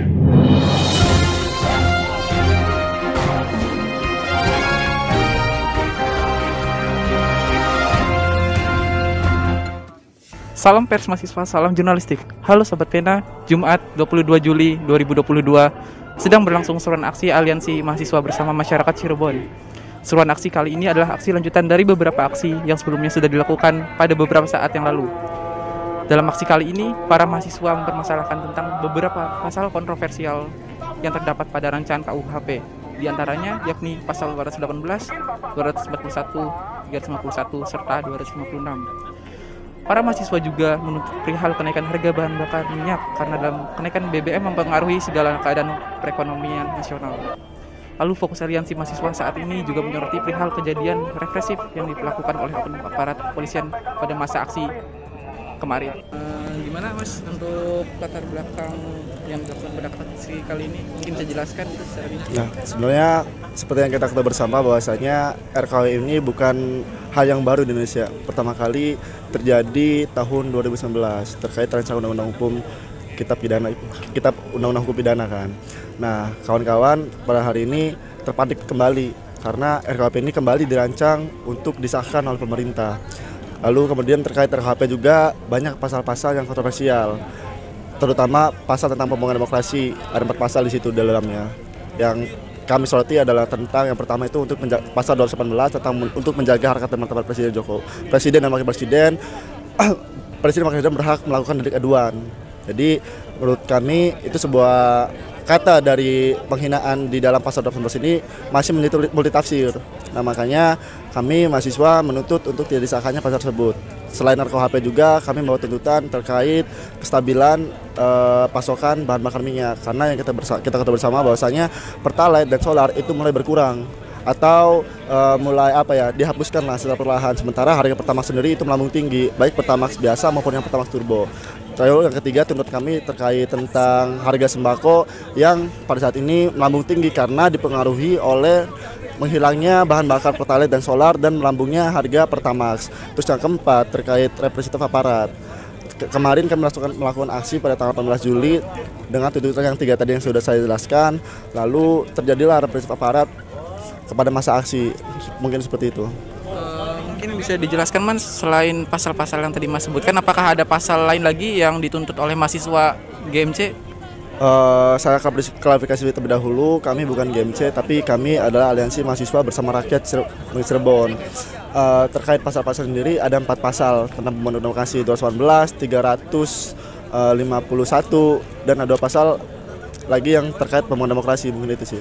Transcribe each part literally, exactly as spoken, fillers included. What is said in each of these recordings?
Salam pers mahasiswa, salam jurnalistik. Halo Sobat Pena, Jumat dua puluh dua Juli dua ribu dua puluh dua sedang berlangsung seruan aksi Aliansi Mahasiswa Bersama Masyarakat Cirebon. Seruan aksi kali ini adalah aksi lanjutan dari beberapa aksi yang sebelumnya sudah dilakukan pada beberapa saat yang lalu. Dalam aksi kali ini, para mahasiswa mempermasalahkan tentang beberapa pasal kontroversial yang terdapat pada rancangan K U H P. Di antaranya yakni pasal dua ratus delapan belas, dua ratus empat puluh satu, tiga ratus lima puluh satu, serta dua ratus lima puluh enam. Para mahasiswa juga menuntut perihal kenaikan harga bahan bakar minyak karena dalam kenaikan B B M mempengaruhi segala keadaan perekonomian nasional. Lalu fokus aliansi mahasiswa saat ini juga menyoroti perihal kejadian represif yang dilakukan oleh oknum aparat kepolisian pada masa aksi kemarin. Uh, gimana Mas untuk latar belakang yang dilakukan pada aksi kali ini? Mungkin bisa jelaskan itu secara rinci. Nah, sebenarnya seperti yang kita ketahui bersama bahwasanya R K U ini bukan hal yang baru di Indonesia. Pertama kali terjadi tahun dua ribu sembilan belas terkait rancangan undang-undang hukum kitab pidana kitab undang-undang hukum pidana kan. Nah, kawan-kawan pada hari ini terpantik kembali karena R K U H P ini kembali dirancang untuk disahkan oleh pemerintah. Lalu kemudian terkait R K U H P juga banyak pasal-pasal yang kontroversial, terutama pasal tentang pembangunan demokrasi. Ada empat pasal di situ dalamnya. Yang kami soroti adalah tentang yang pertama itu untuk menjaga, pasal dua ratus delapan belas tentang untuk menjaga harkat dan martabat Presiden Joko. Presiden dan Wakil Presiden, Presiden dan Wakil Presiden berhak melakukan delik aduan. Jadi menurut kami itu sebuah kata dari penghinaan di dalam pasal dua ratus delapan belas ini masih menjadi multitafsir. Nah, makanya kami mahasiswa menuntut untuk tidak disahkannya pasal tersebut. Selain R K U H P juga kami membawa tuntutan terkait kestabilan eh, pasokan bahan bakar minyak, karena yang kita bersa- kita ketahui bersama bahwasanya Pertalite dan solar itu mulai berkurang atau uh, mulai apa ya dihapuskan lah secara perlahan, sementara harga Pertamax sendiri itu melambung tinggi, baik Pertamax biasa maupun yang Pertamax turbo. Lalu yang ketiga tuntutan kami terkait tentang harga sembako yang pada saat ini melambung tinggi karena dipengaruhi oleh menghilangnya bahan bakar Pertalite dan solar dan melambungnya harga Pertamax. Terus yang keempat terkait represif aparat. Ke- kemarin kami melakukan, melakukan aksi pada tanggal delapan belas Juli dengan tuntutan yang tiga tadi yang sudah saya jelaskan. Lalu terjadilah represif aparat kepada masa aksi, mungkin seperti itu. Uh, mungkin bisa dijelaskan Mas, selain pasal-pasal yang tadi Mas sebutkan, apakah ada pasal lain lagi yang dituntut oleh mahasiswa G M C? Uh, saya akan klarifikasi terlebih dahulu, kami bukan G M C, tapi kami adalah Aliansi Mahasiswa Bersama Rakyat Cirebon. Uh, terkait pasal-pasal sendiri ada empat pasal tentang pembangunan demokrasi, dua ratus delapan belas, tiga ratus lima puluh satu, dan ada dua pasal lagi yang terkait pembangunan demokrasi, mungkin itu sih.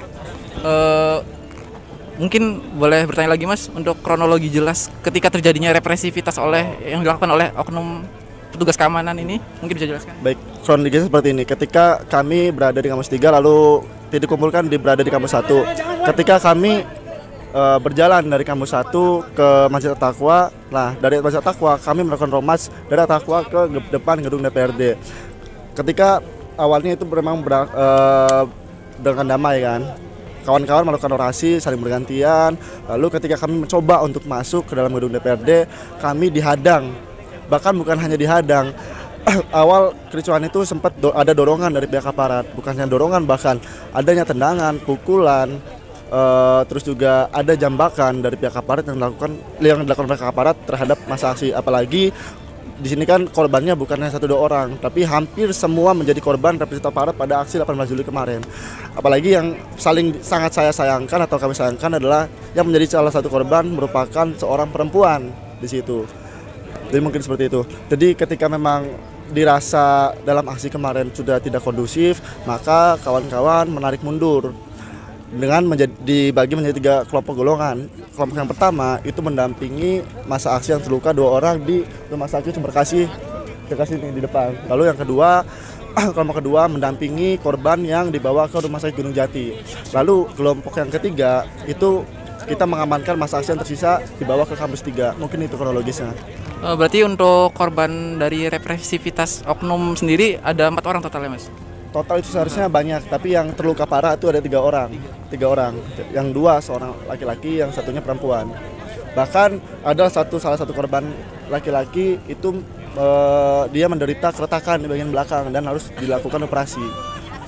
Uh, Mungkin boleh bertanya lagi Mas, untuk kronologi jelas ketika terjadinya represivitas oleh yang dilakukan oleh oknum petugas keamanan ini, mungkin bisa jelaskan? Baik, kronologinya seperti ini. Ketika kami berada di kampus tiga lalu dikumpulkan di berada di kampus satu. Ketika kami e, berjalan dari kampus satu ke Masjid At-Taqwa, nah dari Masjid At-Taqwa kami melakukan romas dari At-Taqwa ke depan gedung D P R D. Ketika awalnya itu memang ber, e, dengan damai kan. Kawan-kawan melakukan orasi, saling bergantian. Lalu ketika kami mencoba untuk masuk ke dalam gedung D P R D, kami dihadang. Bahkan bukan hanya dihadang, awal kericuhan itu sempat do- ada dorongan dari pihak aparat. Bukan hanya dorongan, bahkan adanya tendangan, pukulan, uh, terus juga ada jambakan dari pihak aparat yang dilakukan yang dilakukan pihak aparat terhadap masa aksi. Apalagi di sini kan korbannya bukan hanya satu dua orang, tapi hampir semua menjadi korban represif aparat pada aksi delapan belas Juli kemarin. Apalagi yang saling sangat saya sayangkan atau kami sayangkan adalah yang menjadi salah satu korban merupakan seorang perempuan di situ. Jadi mungkin seperti itu. Jadi ketika memang dirasa dalam aksi kemarin sudah tidak kondusif, maka kawan-kawan menarik mundur dengan menjadi, dibagi menjadi tiga kelompok golongan. Kelompok yang pertama itu mendampingi masa aksi yang terluka dua orang di rumah sakit Bekasi, Bekasi di depan. Lalu yang kedua, kelompok kedua mendampingi korban yang dibawa ke rumah sakit Gunung Jati. Lalu kelompok yang ketiga itu kita mengamankan masa aksi yang tersisa dibawa ke kampus tiga. Mungkin itu kronologisnya. Berarti untuk korban dari represivitas oknum sendiri ada empat orang totalnya Mas? Total itu seharusnya banyak, tapi yang terluka parah itu ada tiga orang. Tiga orang, yang dua seorang laki-laki, yang satunya perempuan. Bahkan ada satu salah satu korban laki-laki itu eh, dia menderita keretakan di bagian belakang dan harus dilakukan operasi.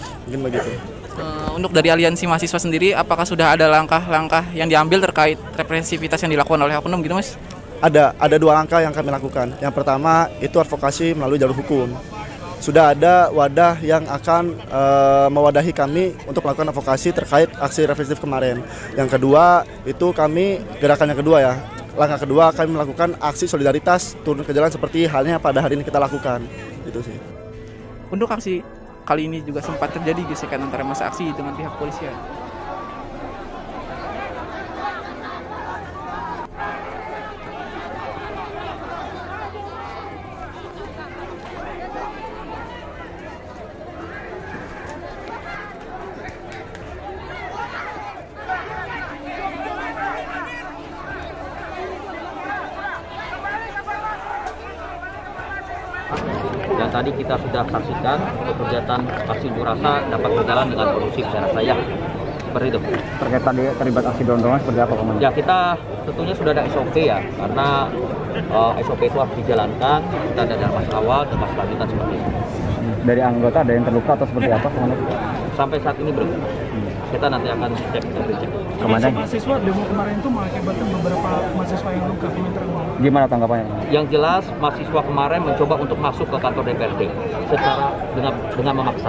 Mungkin begitu. Eh, untuk dari aliansi mahasiswa sendiri, apakah sudah ada langkah-langkah yang diambil terkait represivitas yang dilakukan oleh oknum gitu Mas? Ada ada dua langkah yang kami lakukan. Yang pertama itu advokasi melalui jalur hukum. Sudah ada wadah yang akan e, mewadahi kami untuk melakukan advokasi terkait aksi represif kemarin. Yang kedua itu kami gerakan yang kedua ya. Langkah kedua kami melakukan aksi solidaritas turun ke jalan seperti halnya pada hari ini kita lakukan. Itu sih. Untuk aksi kali ini juga sempat terjadi gesekan antara massa aksi dengan pihak polisian. Dan tadi kita sudah saksikan kegiatan aksi unjuk rasa dapat berjalan dengan kondusif saya rasa ya. Seperti itu. Terkait tadi terlibat aksi dorong-dorongan seperti apa Komandan? Ya kita tentunya sudah ada S O P ya, karena uh, S O P itu harus dijalankan. Kita ada dalam masa awal dan masa lanjutan seperti itu. Dari anggota ada yang terluka atau seperti apa Komandan? Sampai saat ini belum. Kita nanti akan cek dan cek. Komandan. Mahasiswa demo kemarin itu mengakibatkan beberapa mahasiswa yang luka. Gimana tanggapannya? Yang jelas mahasiswa kemarin mencoba untuk masuk ke kantor D P R D secara dengan dengan memaksa.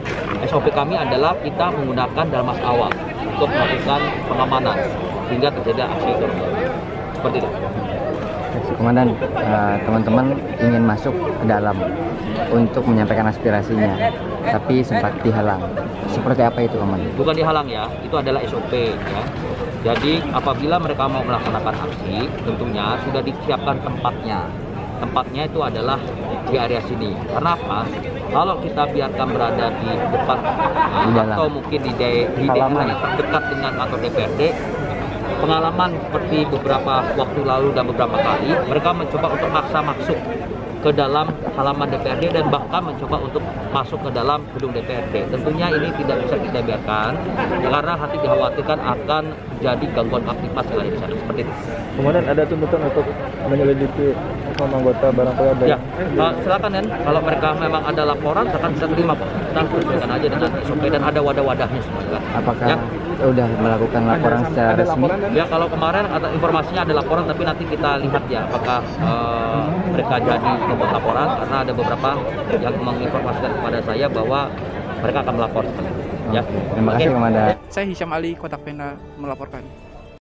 S O P kami adalah kita menggunakan dalam masa awal untuk melakukan pengamanan sehingga terjadi aksi itu. Seperti itu. Komandan, uh, teman-teman ingin masuk ke dalam untuk menyampaikan aspirasinya, tapi sempat dihalang. Seperti apa itu Komandan? Bukan dihalang ya, itu adalah S O P ya. Jadi apabila mereka mau melaksanakan aksi, tentunya sudah disiapkan tempatnya. Tempatnya itu adalah di area sini. Karena apa? Kalau kita biarkan berada di depan uh, atau mungkin di, de di daerah yang terdekat dengan kantor D P R D, pengalaman seperti beberapa waktu lalu dan beberapa kali, mereka mencoba untuk maksa masuk ke dalam halaman D P R D dan bahkan mencoba untuk masuk ke dalam gedung D P R D. Tentunya ini tidak bisa kita biarkan karena hati dikhawatirkan akan terjadi gangguan aktivitas yang ada di sana. Seperti itu. Kemudian ada tuntutan untuk menyelidiki sama anggota barangkali ada. Ya, uh, silakan kan. Kalau mereka memang ada laporan, akan bisa terima Pak. Kita sesuaikan aja dengan S O P dan ada wadah-wadahnya semua. Apakah ya? Udah melakukan laporan secara resmi? Ya, kalau kemarin ada informasinya ada laporan, tapi nanti kita lihat ya apakah uh, mereka jadi membuat laporan, karena ada beberapa yang menginformasikan kepada saya bahwa mereka akan melapor. Ya. Terima kasih Komandan. Saya Hisyam Ali, Kotak Pena melaporkan.